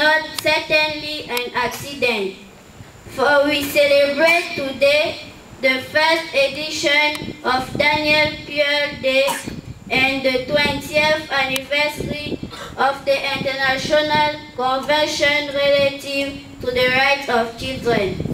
not certainly an accident, for we celebrate today the first edition of Daniel Pearl Day and the 20th anniversary of the International Convention relative to the Rights of Children.